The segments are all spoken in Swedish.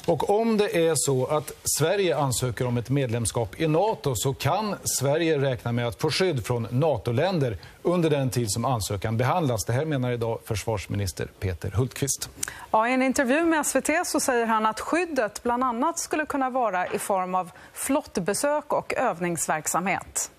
Och om det är så att Sverige ansöker om ett medlemskap i NATO så kan Sverige räkna med att få skydd från NATO-länder under den tid som ansökan behandlas. Det här menar idag försvarsminister Peter Hultqvist. Ja, i en intervju med SVT så säger han att skyddet bland annat skulle kunna vara i form av flottbesök och övningsverksamhet.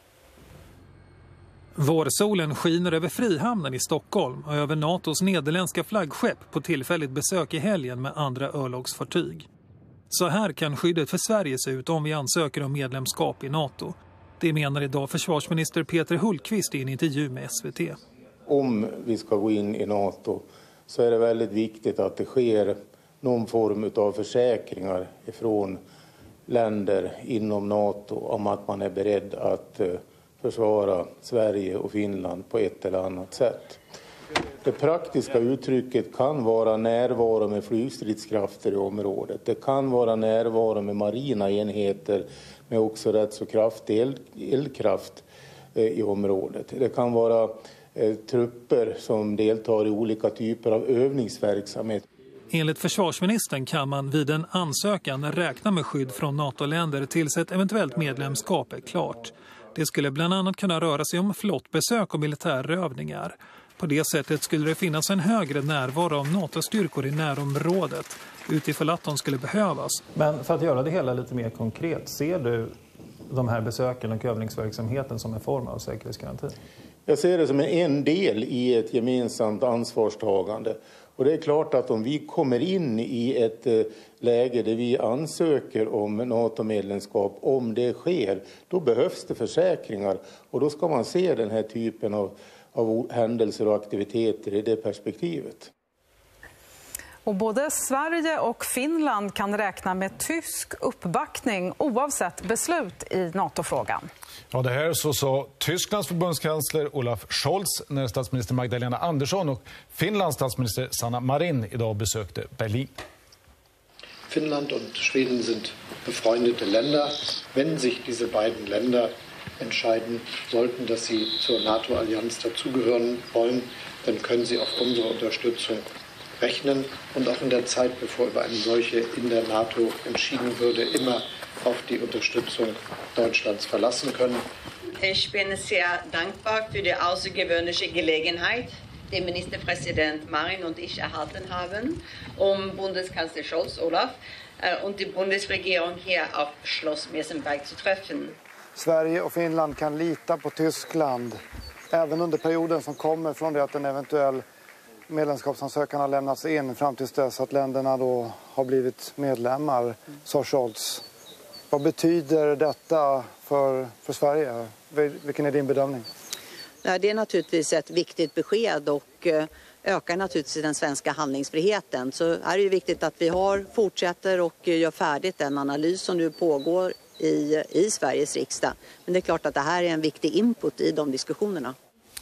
Vårsolen skiner över Frihamnen i Stockholm och över NATOs nederländska flaggskepp på tillfälligt besök i helgen med andra örlogsfartyg. Så här kan skyddet för Sverige se ut om vi ansöker om medlemskap i NATO. Det menar idag försvarsminister Peter Hultqvist i en intervju med SVT. Om vi ska gå in i NATO så är det väldigt viktigt att det sker någon form av försäkringar ifrån länder inom NATO om att man är beredd att försvara Sverige och Finland på ett eller annat sätt. Det praktiska uttrycket kan vara närvaro med flygstridskrafter i området. Det kan vara närvaro med marina enheter med också rätt så kraftig eldkraft i området. Det kan vara trupper som deltar i olika typer av övningsverksamhet. Enligt försvarsministern kan man vid en ansökan räkna med skydd från NATO-länder tills ett eventuellt medlemskap är klart. Det skulle bland annat kunna röra sig om flottbesök och militärövningar. På det sättet skulle det finnas en högre närvaro av NATO-styrkor i närområdet utifall att de skulle behövas. Men för att göra det hela lite mer konkret, ser du de här besöken och övningsverksamheten som en form av säkerhetsgaranti? Jag ser det som en del i ett gemensamt ansvarstagande. Och det är klart att om vi kommer in i ett läge där vi ansöker om NATO-medlemskap, om det sker, då behövs det försäkringar. Och då ska man se den här typen av händelser och aktiviteter i det perspektivet. Och både Sverige och Finland kan räkna med tysk uppbackning oavsett beslut i NATO-frågan. Ja, det här så sa Tysklands förbundskansler Olaf Scholz när statsminister Magdalena Andersson och Finlands statsminister Sanna Marin idag besökte Berlin. Finnland und Schweden sind befreundete Länder. Wenn sich diese beiden Länder entscheiden sollten, dass sie zur NATO-Allianz dazugehören wollen, dann können sie auf unsere Unterstützung rechnen und auch in der Zeit, bevor über eine solche in der NATO entschieden würde, immer auf die Unterstützung Deutschlands verlassen können. Ich bin sehr dankbar für die außergewöhnliche Gelegenheit, die Ministerpräsident Marin und ich erhalten haben, Bundeskanzler Scholz, Olaf, und die Bundesregierung hier auf Schloss Mesenberg zu treffen. Sverige och Finland kan lita på Tyskland även under perioden som kommer från det att en eventuell medlemskapsansökan har lämnats in fram till dess att länderna då har blivit medlemmar, sa Scholz. Vad betyder detta för Sverige? Vilken är din bedömning? Det är naturligtvis ett viktigt besked och ökar naturligtvis den svenska handlingsfriheten. Så är det ju viktigt att vi fortsätter och gör färdigt den analys som nu pågår i Sveriges riksdag. Men det är klart att det här är en viktig input i de diskussionerna.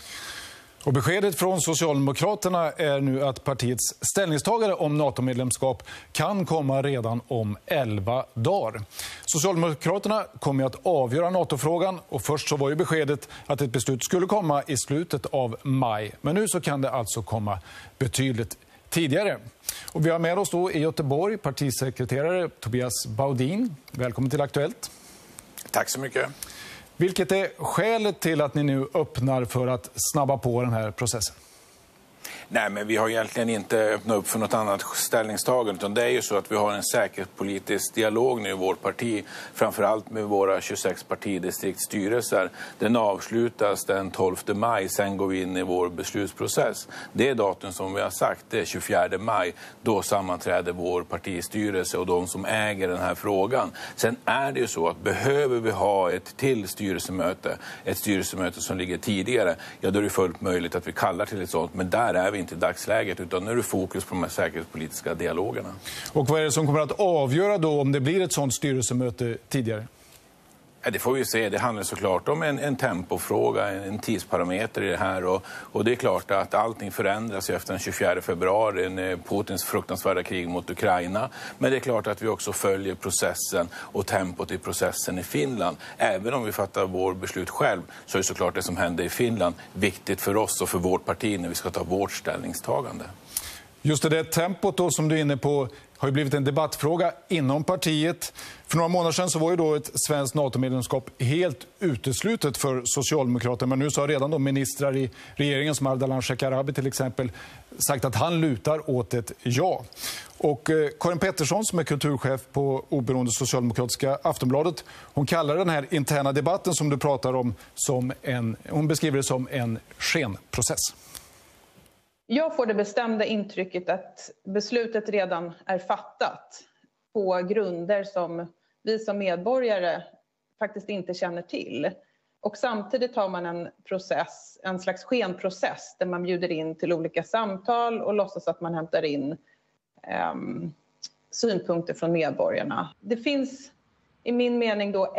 Och beskedet från Socialdemokraterna är nu att partiets ställningstagande om NATO-medlemskap kan komma redan om 11 dagar. Socialdemokraterna kommer att avgöra NATO-frågan och först så var ju beskedet att ett beslut skulle komma i slutet av maj. Men nu så kan det alltså komma betydligt tidigare. Och vi har med oss då i Göteborg partisekreterare Tobias Baudin. Välkommen till Aktuellt. Tack så mycket. Vilket är skälet till att ni nu öppnar för att snabba på den här processen? Nej, men vi har egentligen inte öppnat upp för något annat ställningstagande, utan det är ju så att vi har en säkerhetspolitisk dialog nu i vårt parti, framförallt med våra 26 partidistriktsstyrelser. Den avslutas den 12 maj, sen går vi in i vår beslutsprocess. Det är datum som vi har sagt, det är 24 maj, då sammanträder vår partistyrelse och de som äger den här frågan. Sen är det ju så att behöver vi ha ett till styrelsemöte, ett styrelsemöte som ligger tidigare, ja då är det fullt möjligt att vi kallar till ett sånt, men där är vi inte i dagsläget, utan nu är det fokus på de här säkerhetspolitiska dialogerna. Och vad är det som kommer att avgöra då om det blir ett sådant styrelsemöte tidigare? Ja, det får vi se. Det handlar såklart om en tempofråga, en tidsparameter i det här. Och det är klart att allting förändras efter den 24 februari, Putins fruktansvärda krig mot Ukraina. Men det är klart att vi också följer processen och tempot i processen i Finland. Även om vi fattar vår beslut själv så är det såklart det som händer i Finland viktigt för oss och för vårt parti när vi ska ta vårt ställningstagande. Just det där tempot då, som du är inne på har ju blivit en debattfråga inom partiet. För några månader sedan så var ju då ett svenskt NATO-medlemskap helt uteslutet för Socialdemokraterna. Men nu så har redan då ministrar i regeringen som Ardalan Shekarabi till exempel sagt att han lutar åt ett ja. Och Karin Pettersson som är kulturchef på oberoende socialdemokratiska Aftonbladet, hon kallar den här interna debatten som du pratar om som hon beskriver det som en skenprocess. Jag får det bestämda intrycket att beslutet redan är fattat på grunder som vi som medborgare faktiskt inte känner till. Och samtidigt har man en slags skenprocess där man bjuder in till olika samtal och låtsas att man hämtar in synpunkter från medborgarna. Det finns i min mening då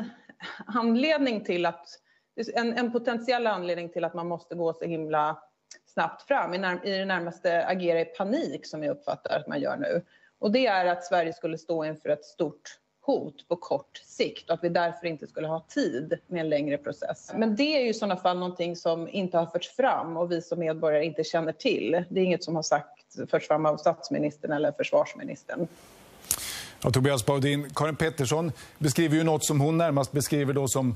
en potentiell anledning till att man måste gå så himla snabbt fram, i det närmaste agera i panik som jag uppfattar att man gör nu. Och det är att Sverige skulle stå inför ett stort hot på kort sikt och att vi därför inte skulle ha tid med en längre process. Men det är ju i sådana fall någonting som inte har förts fram och vi som medborgare inte känner till. Det är inget som har förts fram av statsministern eller försvarsministern. Ja, Tobias Baudin, Karin Pettersson beskriver ju något som hon närmast beskriver då som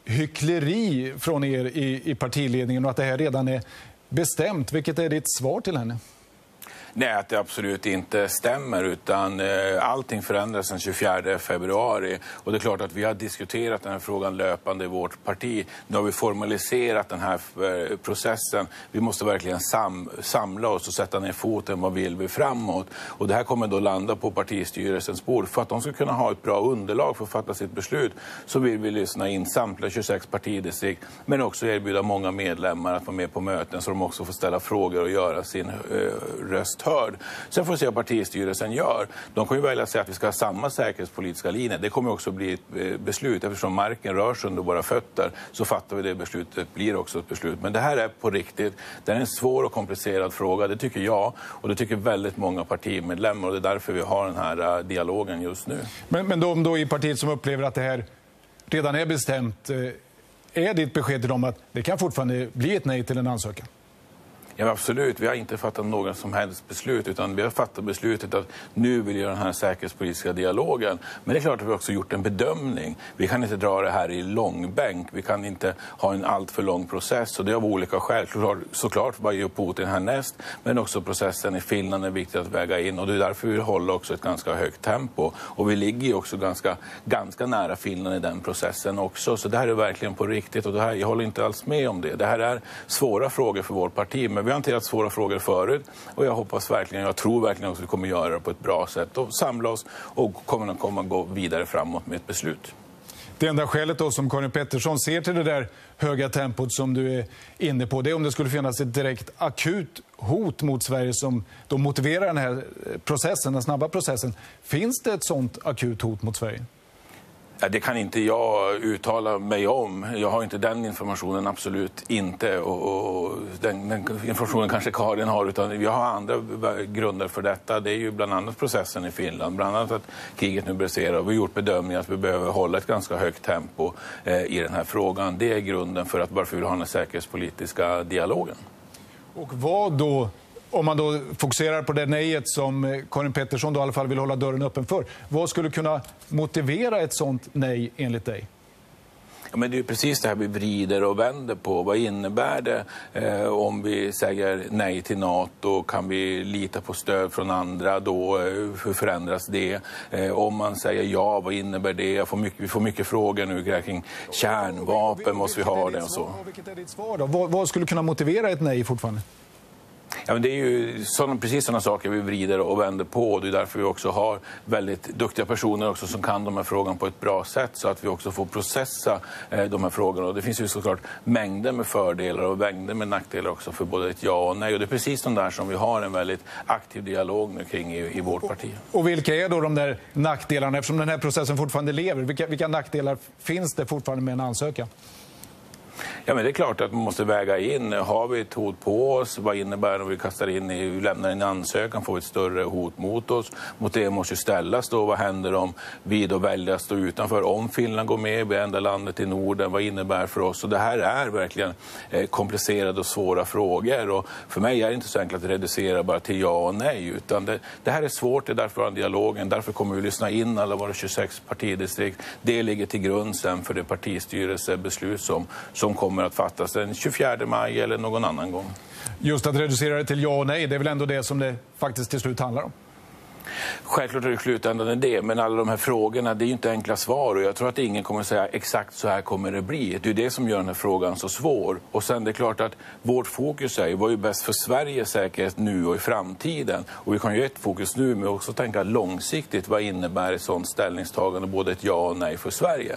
hyckleri från er i partiledningen och att det här redan är bestämt. Vilket är ditt svar till henne? Nej, att det absolut inte stämmer, utan allting förändras den 24 februari. Och det är klart att vi har diskuterat den här frågan löpande i vårt parti. Nu har vi formaliserat den här processen. Vi måste verkligen samla oss och sätta ner foten. Vad vill vi framåt? Och det här kommer då landa på partistyrelsens bord. För att de ska kunna ha ett bra underlag för att fatta sitt beslut så vill vi lyssna in samtliga 26 partidistrikt, men också erbjuda många medlemmar att vara med på möten så de också får ställa frågor och göra sin röst hörd. Sen får vi se vad partistyrelsen gör. De kommer ju välja att säga att vi ska ha samma säkerhetspolitiska linje. Det kommer också bli ett beslut. Eftersom marken rör sig under våra fötter så fattar vi det beslutet, blir också ett beslut. Men det här är på riktigt. Det är en svår och komplicerad fråga. Det tycker jag och det tycker väldigt många partimedlemmar och det är därför vi har den här dialogen just nu. Men de då i partiet som upplever att det här redan är bestämt, är ditt besked till dem att det kan fortfarande bli ett nej till en ansökan? Ja, absolut. Vi har inte fattat några som helst beslut utan vi har fattat beslutet att nu vill göra den här säkerhetspolitiska dialogen. Men det är klart att vi också gjort en bedömning. Vi kan inte dra det här i långbänk. Vi kan inte ha en allt för lång process och det är av olika skäl. Såklart vad gör Putin härnäst, men också processen i Finland är viktigt att väga in och det är därför vi vill hålla också ett ganska högt tempo. Och vi ligger ju också ganska nära Finland i den processen också. Så det här är verkligen på riktigt och det här, jag håller inte alls med om det. Det här är svåra frågor för vårt parti, men vi har hanterat svåra frågor förut och jag tror verkligen också att vi kommer göra det på ett bra sätt och samla oss och kommer gå vidare framåt med ett beslut. Det enda skälet då som Karin Pettersson ser till det där höga tempot som du är inne på, det är om det skulle finnas ett direkt akut hot mot Sverige som då motiverar den här processen, den snabba processen. Finns det ett sånt akut hot mot Sverige? Det kan inte jag uttala mig om. Jag har inte den informationen, absolut inte. Och den informationen kanske Karin har, utan vi har andra grunder för detta. Det är ju bland annat processen i Finland, bland annat att kriget nu briserar. Och vi har gjort bedömningen att vi behöver hålla ett ganska högt tempo i den här frågan. Det är grunden för att varför vi vill ha den säkerhetspolitiska dialogen. Och vad då? Om man då fokuserar på det nejet som Karin Pettersson då i alla fall vill hålla dörren öppen för. Vad skulle kunna motivera ett sånt nej enligt dig? Ja, men det är precis det här vi vrider och vänder på. Vad innebär det om vi säger nej till NATO? Kan vi lita på stöd från andra då? Hur förändras det? Om man säger ja, vad innebär det? Vi får mycket frågor nu kring kärnvapen, måste vi ha det och så. Vilket är ditt svar då? Vad skulle kunna motivera ett nej fortfarande? Ja, men det är ju precis sådana saker vi vrider och vänder på. Det är därför vi också har väldigt duktiga personer också som kan de här frågorna på ett bra sätt så att vi också får processa de här frågorna. Och det finns ju såklart mängder med fördelar och mängder med nackdelar också för både ett ja och nej. Och det är precis de där som vi har en väldigt aktiv dialog nu kring i vårt parti. Och vilka är då de där nackdelarna eftersom den här processen fortfarande lever? Vilka nackdelar finns det fortfarande med en ansökan? Ja, men det är klart att man måste väga in. Har vi ett hot på oss? Vad innebär det om vi lämnar en ansökan? Får vi ett större hot mot oss? Mot det måste ställas då. Vad händer om vi då väljer att stå utanför? Om Finland går med, blir enda landet i Norden, vad innebär för oss? Och det här är verkligen komplicerade och svåra frågor. Och för mig är det inte så enkelt att reducera bara till ja och nej. Utan det här är svårt, det är därför vi har dialogen. Därför kommer vi lyssna in alla våra 26 partidistrikt. Det ligger till grund sen för det partistyrelsebeslut som kommer att fattas den 24 maj eller någon annan gång. Just att reducera det till ja och nej, det är väl ändå det som det faktiskt till slut handlar om? Självklart är det slutändan det, men alla de här frågorna, det är ju inte enkla svar och jag tror att ingen kommer att säga exakt så här kommer det bli. Det är det som gör den här frågan så svår. Och sen det är klart att vårt fokus är vad är bäst för Sveriges säkerhet nu och i framtiden. Och vi kan ju ett fokus nu men också tänka långsiktigt vad innebär ett sådant ställningstagande, både ett ja och nej för Sverige.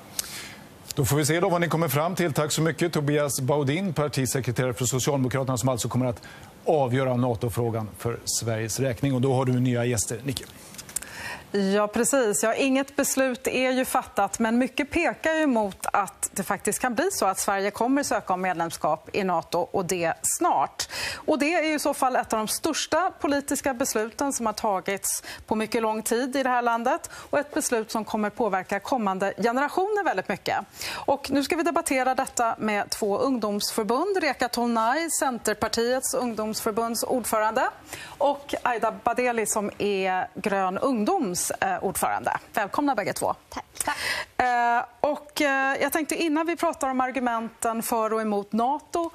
Då får vi se då vad ni kommer fram till. Tack så mycket Tobias Baudin, partisekreterare för Socialdemokraterna som alltså kommer att avgöra NATO-frågan för Sveriges räkning. Och då har du nya gäster, Nicke. Ja, precis. Ja, inget beslut är ju fattat, men mycket pekar ju mot att det faktiskt kan bli så att Sverige kommer söka om medlemskap i NATO och det snart. Och det är ju i så fall ett av de största politiska besluten som har tagits på mycket lång tid i det här landet och ett beslut som kommer påverka kommande generationer väldigt mycket. Och nu ska vi debattera detta med två ungdomsförbund, Reka Tolnai, Centerpartiets ungdomsförbunds ordförande, och Aida Badeli som är Grön ungdoms ordförande. Välkomna bägge två. Tack. Och jag tänkte innan vi pratar om argumenten för och emot NATO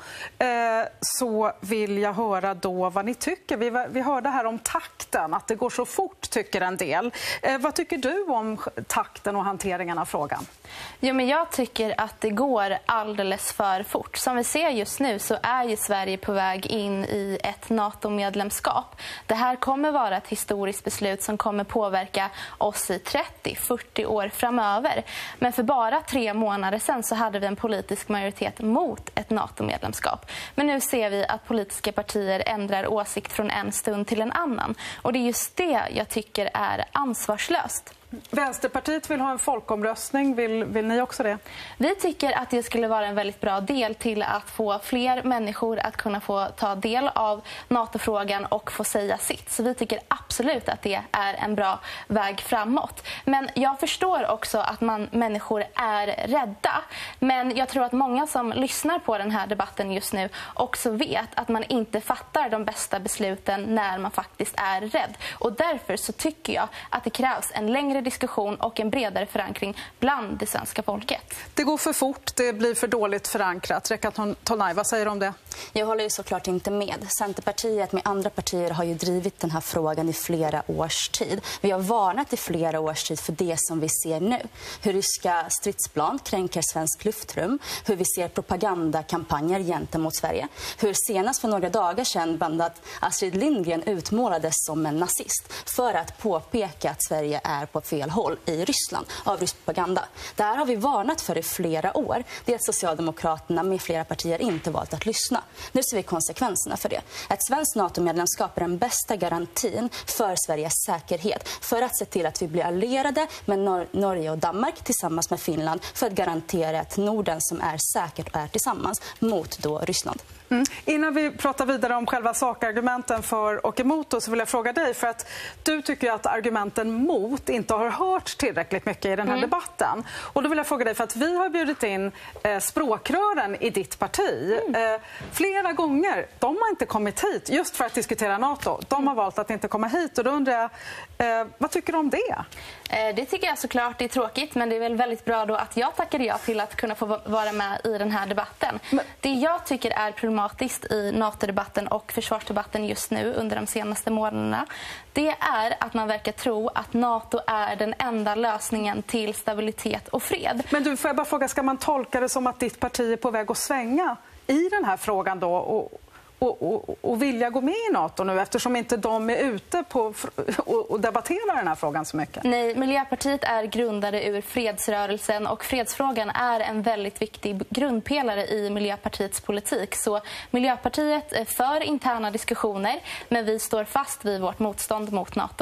så vill jag höra då vad ni tycker. Vi hörde här om takten, att det går så fort tycker en del. Vad tycker du om takten och hanteringen av frågan? Jo, men jag tycker att det går alldeles för fort. Som vi ser just nu så är ju Sverige på väg in i ett NATO-medlemskap. Det här kommer vara ett historiskt beslut som kommer påverka oss i 30-40 år framöver. Men för bara 3 månader sedan så hade vi en politisk majoritet mot ett NATO-medlemskap. Men nu ser vi att politiska partier ändrar åsikt från en stund till en annan. Och det är just det jag tycker är ansvarslöst. Vänsterpartiet vill ha en folkomröstning. Vill ni också det? Vi tycker att det skulle vara en väldigt bra del till att få fler människor att kunna få ta del av NATO-frågan och få säga sitt. Så vi tycker absolut att det är en bra väg framåt. Men jag förstår också att människor är rädda. Men jag tror att många som lyssnar på den här debatten just nu också vet att man inte fattar de bästa besluten när man faktiskt är rädd. Och därför så tycker jag att det krävs en längre diskussion och en bredare förankring bland det svenska folket. Det går för fort, det blir för dåligt förankrat. Reka Tolnai, vad säger du om det? Jag håller ju såklart inte med. Centerpartiet med andra partier har ju drivit den här frågan i flera års tid. Vi har varnat i flera års tid för det som vi ser nu. Hur ryska stridsplan kränker svensk luftrum. Hur vi ser propagandakampanjer gentemot Sverige. Hur senast för några dagar sedan bandat Astrid Lindgren utmålades som en nazist för att påpeka att Sverige är på fel håll i Ryssland av rysk propaganda. Det här har vi varnat för i flera år. Det är att Socialdemokraterna med flera partier inte valt att lyssna. Nu ser vi konsekvenserna för det. Ett svenskt NATO-medlemskap är den bästa garantin för Sveriges säkerhet. För att se till att vi blir allierade med Norge och Danmark tillsammans med Finland för att garantera ett Norden som är säkert och är tillsammans mot då Ryssland. Innan vi pratar vidare om själva sakargumenten för och emot så vill jag fråga dig, för att du tycker att argumenten mot inte har hörts tillräckligt mycket i den här debatten. Och då vill jag fråga dig, för att vi har bjudit in språkrören i ditt parti flera gånger. De har inte kommit hit just för att diskutera NATO. De har valt att inte komma hit och då undrar jag, vad tycker du om det? Det tycker jag såklart är tråkigt, men det är väl väldigt bra då att jag tackar ja till att kunna få vara med i den här debatten. Det jag tycker är problematiskt i NATO-debatten och försvarsdebatten just nu under de senaste månaderna, det är att man verkar tro att NATO är den enda lösningen till stabilitet och fred. Men du, får jag bara fråga, ska man tolka det som att ditt parti är på väg att svänga i den här frågan då och vilja gå med i NATO nu, eftersom inte de är ute på och debatterar den här frågan så mycket? Nej, Miljöpartiet är grundare ur fredsrörelsen och fredsfrågan är en väldigt viktig grundpelare i Miljöpartiets politik. Så Miljöpartiet är för interna diskussioner, men vi står fast vid vårt motstånd mot NATO.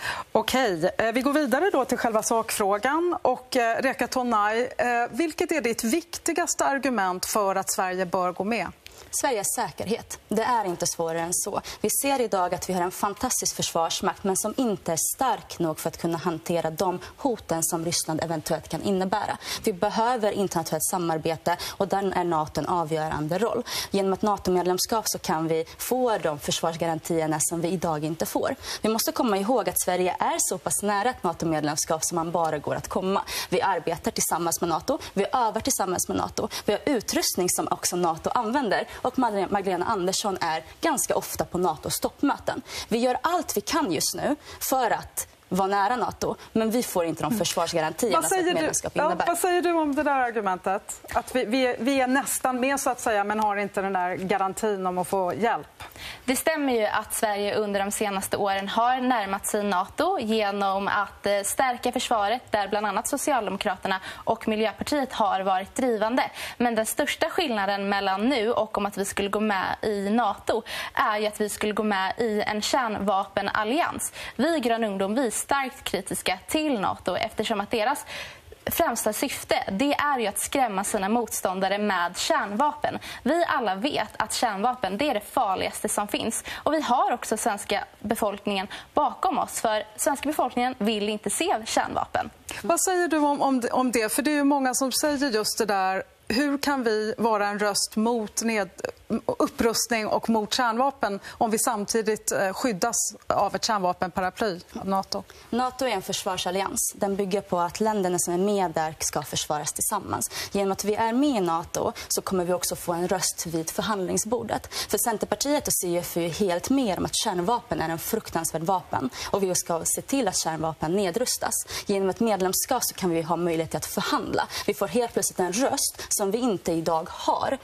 Okej, vi går vidare då till själva sakfrågan. Och Reka Tonaj, vilket är ditt viktigaste argument för att Sverige bör gå med? Sveriges säkerhet. Det är inte svårare än så. Vi ser idag att vi har en fantastisk försvarsmakt men som inte är stark nog för att kunna hantera de hoten som Ryssland eventuellt kan innebära. Vi behöver internationellt samarbete och där är NATO en avgörande roll. Genom ett NATO-medlemskap så kan vi få de försvarsgarantierna som vi idag inte får. Vi måste komma ihåg att Sverige är så pass nära ett NATO-medlemskap som man bara går att komma. Vi arbetar tillsammans med NATO, vi övar tillsammans med NATO, vi har utrustning som också NATO använder. Och Magdalena Andersson är ganska ofta på NATOs toppmöten. Vi gör allt vi kan just nu för att vara nära NATO, men vi får inte de försvarsgarantierna som ett medlemskap innebär. Vad säger du om det där argumentet? Att vi är nästan med så att säga, men har inte den där garantin om att få hjälp? Det stämmer ju att Sverige under de senaste åren har närmat sig NATO genom att stärka försvaret, där bland annat Socialdemokraterna och Miljöpartiet har varit drivande. Men den största skillnaden mellan nu och om att vi skulle gå med i NATO är ju att vi skulle gå med i en kärnvapenallians. Vi Grön ungdom, vi är starkt kritiska till NATO eftersom att deras främsta syfte, det är ju att skrämma sina motståndare med kärnvapen. Vi alla vet att kärnvapen, det är det farligaste som finns. Och vi har också svenska befolkningen bakom oss, för svenska befolkningen vill inte se kärnvapen. Vad säger du om det? För det är ju många som säger just det där. Hur kan vi vara en röst mot upprustning och mot kärnvapen om vi samtidigt skyddas av ett kärnvapenparaply av NATO? NATO är en försvarsallians. Den bygger på att länderna som är med där ska försvaras tillsammans. Genom att vi är med i NATO så kommer vi också få en röst vid förhandlingsbordet. För Centerpartiet och CUF är helt med om att kärnvapen är en fruktansvärd vapen. Och vi ska se till att kärnvapen nedrustas. Genom ett medlemskap så kan vi ha möjlighet att förhandla. Vi får helt plötsligt en röst som vi inte idag har.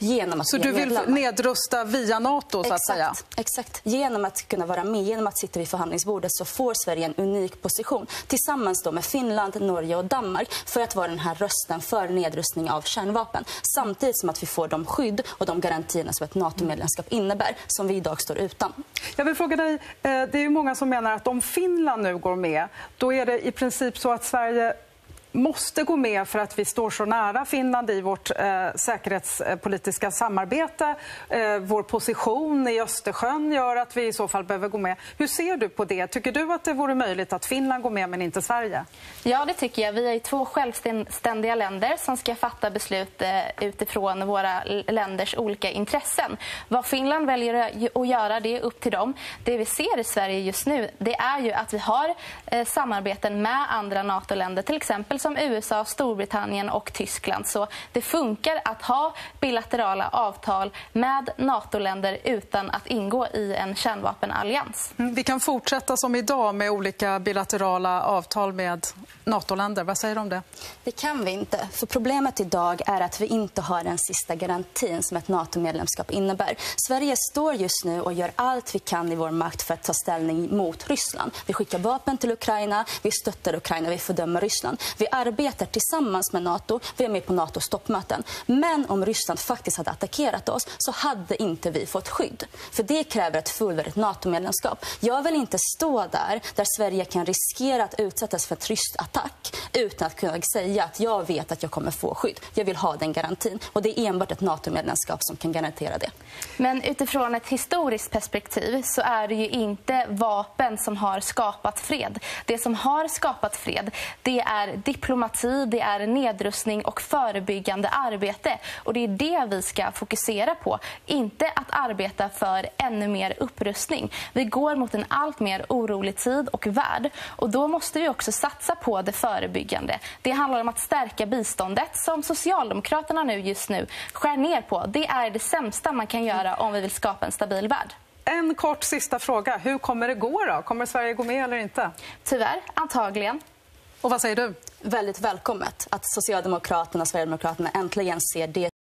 Så du vill nedrusta via NATO så att säga? Exakt. Genom att kunna vara med, genom att sitta vid förhandlingsbordet så får Sverige en unik position tillsammans då med Finland, Norge och Danmark för att vara den här rösten för nedrustning av kärnvapen. Samtidigt som att vi får de skydd och de garantierna som ett NATO-medlemskap innebär som vi idag står utan. Jag vill fråga dig, det är ju många som menar att om Finland nu går med, då är det i princip så att Sverige måste gå med för att vi står så nära Finland i vårt säkerhetspolitiska samarbete. Vår position i Östersjön gör att vi i så fall behöver gå med. Hur ser du på det? Tycker du att det vore möjligt att Finland går med men inte Sverige? Ja, det tycker jag. Vi är ju 2 självständiga länder som ska fatta beslut utifrån våra länders olika intressen. Vad Finland väljer att göra, det är upp till dem. Det vi ser i Sverige just nu, det är ju att vi har samarbeten med andra NATO-länder, till exempel som USA, Storbritannien och Tyskland. Så det funkar att ha bilaterala avtal med NATO-länder utan att ingå i en kärnvapenallians. Vi kan fortsätta som idag med olika bilaterala avtal med NATO-länder. Vad säger du om det? Det kan vi inte. För problemet idag är att vi inte har den sista garantin som ett NATO-medlemskap innebär. Sverige står just nu och gör allt vi kan i vår makt för att ta ställning mot Ryssland. Vi skickar vapen till Ukraina, vi stöttar Ukraina, vi fördömer Ryssland. Vi arbetar tillsammans med NATO, vi är med på NATOs toppmöten. Men om Ryssland faktiskt hade attackerat oss så hade inte vi fått skydd. För det kräver ett fullvärdigt NATO-medlemskap. Jag vill inte stå där Sverige kan riskera att utsättas för ett ryskt attack utan att kunna säga att jag vet att jag kommer få skydd. Jag vill ha den garantin. Och det är enbart ett NATO-medlemskap som kan garantera det. Men utifrån ett historiskt perspektiv så är det ju inte vapen som har skapat fred. Det som har skapat fred, det är diplomati, det är nedrustning och förebyggande arbete. Och det är det vi ska fokusera på. Inte att arbeta för ännu mer upprustning. Vi går mot en allt mer orolig tid och värld. Och då måste vi också satsa på det förebyggande. Det handlar om att stärka biståndet som Socialdemokraterna just nu skär ner på. Det är det sämsta man kan göra om vi vill skapa en stabil värld. En kort sista fråga. Hur kommer det gå då? Kommer Sverige gå med eller inte? Tyvärr, antagligen. Och vad säger du? Väldigt välkommet att Socialdemokraterna och Sverigedemokraterna äntligen ser det